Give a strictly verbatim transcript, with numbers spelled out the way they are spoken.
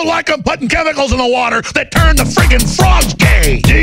don't like them putting chemicals in the water that turn the friggin' frogs gay.